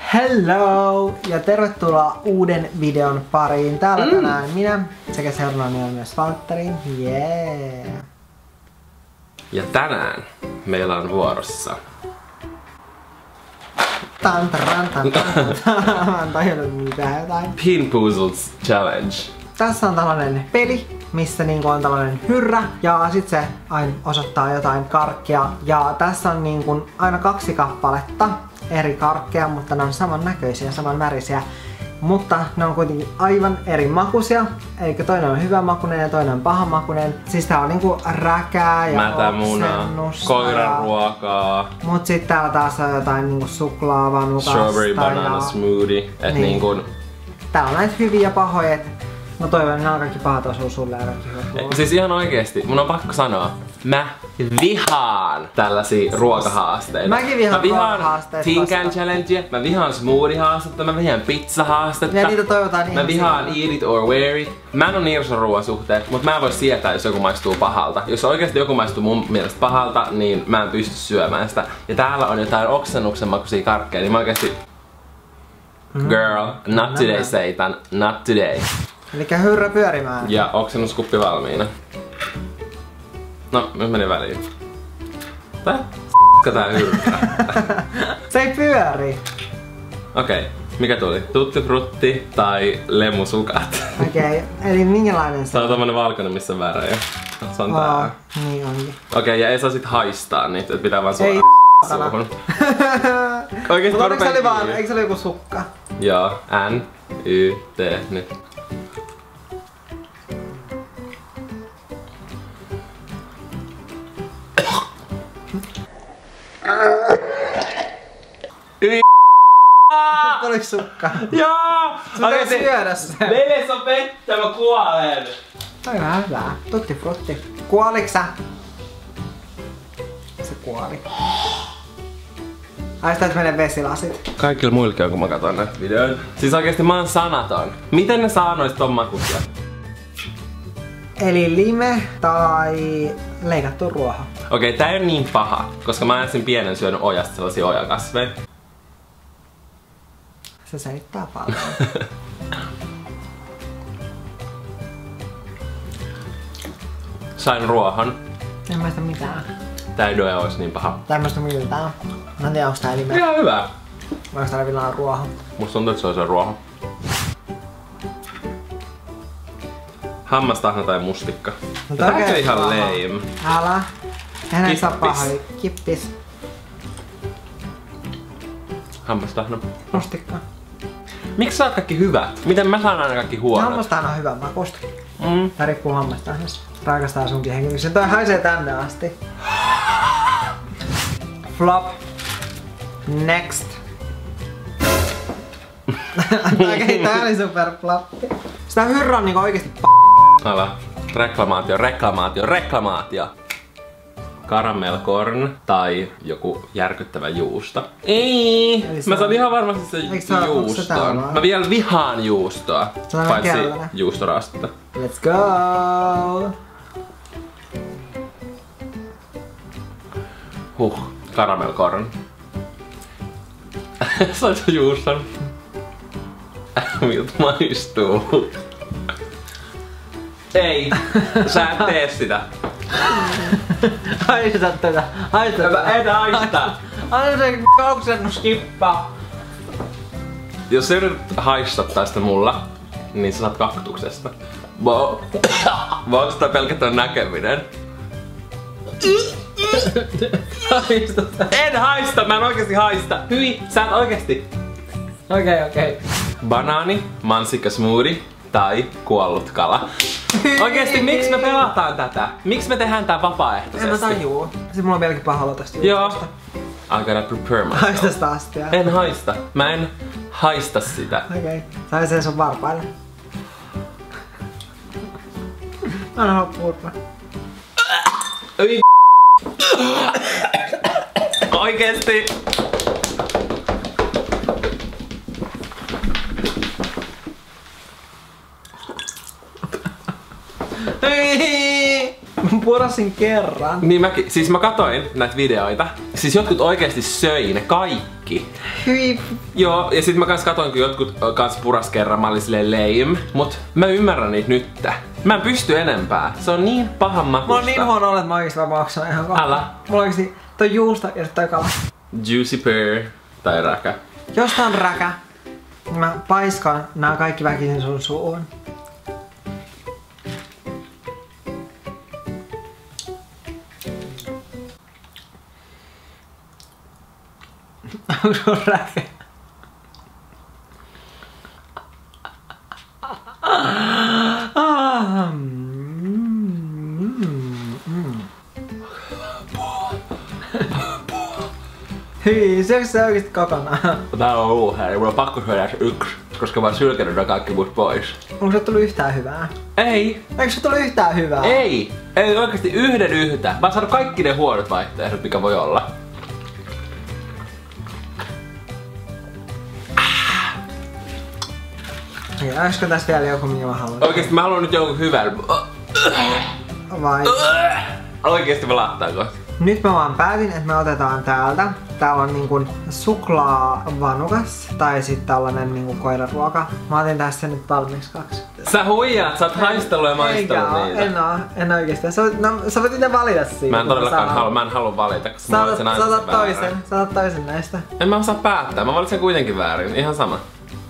Hello ja tervetuloa uuden videon pariin. Täällä tänään minä sekä seuraavana myös Valtteri. Yeah. Ja tänään meillä on vuorossa Mä en tajunnut mitään jotain. Pin Puzzles Challenge. Tässä on tällainen peli, missä niinku on tällainen hyrrä ja sit se aina osoittaa jotain karkkia. Ja tässä on niinku aina 2 kappaletta eri karkkeja, mutta ne on samannäköisiä, samanvärisiä. Mutta ne on kuitenkin aivan eri makuisia. Eli toinen on hyvä makuinen ja toinen on paha makuinen. Siis tää on niinku räkää ja oksennusta. Koiran ruokaa. Mut sit täällä taas on jotain niinku suklaavanukasta. Strawberry banana smoothie. Et niinku... Täällä on näitä hyviä ja pahoja. Mä toivon, että nämä kaikki pahat osuu sulle ja kaikki hyvät. Siis ihan oikeesti, mun on pakko sanoa. Mä vihaan tällaisia ruokahaasteita. Mäkin vihaan ruokahaasteita. Tin Can Challengea, mä vihaan smoothie-haastetta, mä vihaan pizza-haastetta. Ja niitä toivotaan ihmisiä. Mä vihaan eat it or wear it. Mä en oo niin iso ruoan suhteen, mut mä en voi sietää, jos joku maistuu pahalta. Jos oikeesti joku maistuu mun mielestä pahalta, niin mä en pysty syömään sitä. Ja täällä on jotain oksennuksen makuisia karkkeja, niin mä oikeesti... Girl, not today Satan, not today. Elikkä hyrrä pyörimään. Ja oksennuskuppi valmiina. No, nyt meni väliin. Tää hyrrää. Se ei pyöri. Okei, mikä tuli? Tutti frutti tai lemusukat? Okei, eli minkälainen se on? On tommonen valkoinen, missä on värejä. Se on tää. Niin onkin. Okei, ja ei saa sit haistaa niitä, et pitää vaan suoraan suuhun. Oikeesti eikö se oli joku sukka? Joo, N, Y, T, nyt. Oliko sukka? Joo! Sun täytyy syödä se. Veles on vettä, mä kuolen! Toi on vähän hyvää. Tutti frutti. Kuoliks sä? Se kuoli. Ai sitä menee vesilasit. Kaikilla muillakin on, kun mä katson näitä videoita. Siis oikeesti mä oon sanaton. Miten ne saa noista ton makuisia? Eli lime tai leikattu ruoho. Okei, tää ei oo niin paha, koska mä ensin pienen syönyt ojasta sellaisia ojakasveja. Se selittää paljon. Sain ruohon. En maista mitään. Tää ei ois niin paha. Tää ei maista miltään. Mä en tiedä onks tää lime. Ihan hyvä. Vai onks tää vielä ruoho? Musta tuntuu, että se on se ruoho. Hammastahna tai mustikka. No tääkö ihan lame? Älä. Eihän näin saa pahoja. Kippis. Hammastahna. Mustikka. Miksi sä oot kaikki hyvät? Miten mä saan aina kaikki huonot? Hammastahna on hyvä makusta. Tää riippuu hammastahnasta. Rakastaa sunkin henkilöksi. Toi haisee tänne asti. Flop. Next. Okei, tää oli super floppi. Sitä hyrrä on niinku oikeesti Ala. Reklamaatio. Caramel corn tai joku järkyttävä juusto. Ei! Mä saan ihan varmasti se juustoon. Mä vielä vihaan juustoa. Paitsi juustorastetta. Let's go! Caramel corn. Saisi juuston. Miltä maistuu? Ei! Sä et tee sitä. Haista tätä. Haista tätä. En haista. Anna se oksennuskippa. Jos sä yrität haistattaa sitä mulla, niin sä saat kaktuksesta. Voiko sitä pelkästään näkeminen? En haista, mä en oikeesti haista. Hyi, sä et oikeesti. Okei. Banaani, mansikka smoothie tai kuollut kala. Oikeesti, miksi me pelataan tätä? Miksi me tehdään tää vapaaehtoisesti? En mä tajuu. Siis mulla on vieläkin paha olo tästä juustosta. Joo. I gotta prepare myself. Haista sitä astia. En haista. Mä en haista sitä. Okei. Sai sen sun varpaille. Anna hoppuurpa. Oikeesti. purasin kerran. Niin mäkin, siis mä katoin näitä videoita. Siis jotkut oikeesti söi ne kaikki. Hyi. Joo, ja sit mä kans katoin, kun jotkut kans puras kerran, mä olin silleen lame. Mut mä ymmärrän niitä nyt. Mä en pysty enempää. Se on niin pahan makusta. Mä oon niin huono olla, että mä oikeesti vaan maksan ihan kohta. Älä. Mulla oikeesti toi juusto ja toi kala. Juicy pear tai räkä. Jos tää on räkä, niin mä paiskaan nää kaikki väkisin sun suuhun. Onko sun räkä? Hyi, syöksä sä oikeesti kokonaan? Tää on ollut hääri, mulla on pakko syödä edes yksi, koska mä oon sylkenyt nää kaikki mut pois. Onko sulle tullut yhtään hyvää? Ei! Eikö sulle tullut yhtään hyvää? Ei! Ei oikeesti yhden yhtä. Mä oon saanut kaikki ne huonot vaihtoehdot, mikä voi olla. Ja olisiko tässä vielä joku, minkä mä haluan? Oikeesti mä haluan nyt jonkun hyvän. Vai? Oikeesti mä lahtaan kohta. Nyt mä vaan päätin, että me otetaan täältä. Täällä on niinku suklaavanukas tai sitten tällainen niinku koiraruoka. Mä otin tässä nyt valmiiksi 2. Sä huijaat, sä oot haistellut ja maistellut niitä. En oikeesti. Sä voit itse valita siitä. Mä en todellakaan halua, mä en halua valita, koska mä valitsen aina sen väärän. Sä otat toisen näistä. En mä osaa päättää, mä valitsen kuitenkin väärin, ihan sama.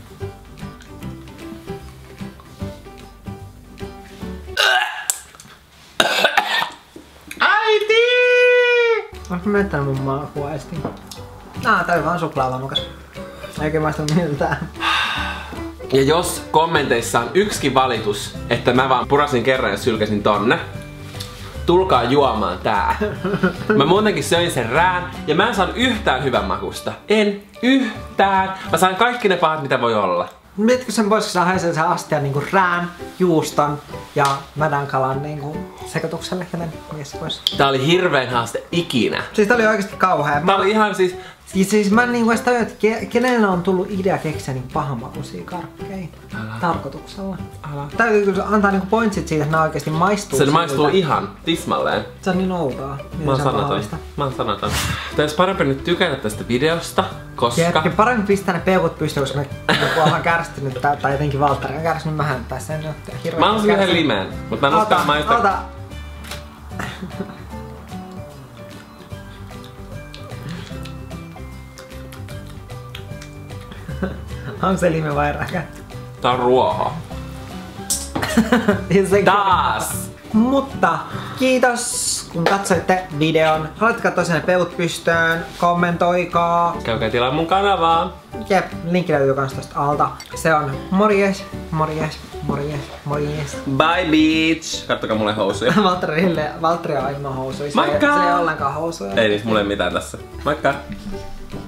Oletko miettinyt mun makuaisti? Tää on vaan suklaavanukas. Eikä maistu miltään. Ja jos kommenteissa on yksikin valitus, että mä vaan purasin kerran ja sylkäsin tonne, tulkaa juomaan tää. Mä muutenkin söin sen rään ja mä en saanut yhtään hyvän makusta. En yhtään. Mä sain kaikki ne pahat mitä voi olla. Mietitkö sen pois, kun sä haisee sen astian niinku rään, juuston ja mädänkalan niinku sekoitukselle, joten mikä se pois? Tää oli hirvein haaste ikinä. Siis tää oli oikeesti kauhea. Tää oli ihan Siis mä en niinku edes tajua, että kenellä on tullut idea keksiä niinku pahanmakuisia karkkeja. Tarkoituksella. Täytyy kyllä antaa niinku pointsit siitä, että nää oikeesti maistuu. Se maistuu ihan tismalleen. Se on niin outoa. Mä oon sanaton. Tää olisi parempi nyt tykätä tästä videosta, koska... Ja parempi pistää ne peukut pystyyn, koska me ollaan kärsinyt tai jotenkin Valtteri on kärsinyt mähän tässä. Mä haluaisin yhden limeen, mutta mä en uskalla maistaa. Ota. On se lime vai räkä? Tää on ruoho. Taas! Mutta kiitos kun katsoitte videon. Haluatte katsoa peut pystyyn, kommentoikaa. Käykää tilaa mun kanavaa. Jep, linkki löytyy kans tosta alta. Se on morjes, morjes, morjes, morjes. Bye bitch! Kattokaa mulle housuja. Valtteri on ilman housuja. Moikka! Se ei ollenkaan housuja. Ei niistä mulle mitään tässä. Moikka!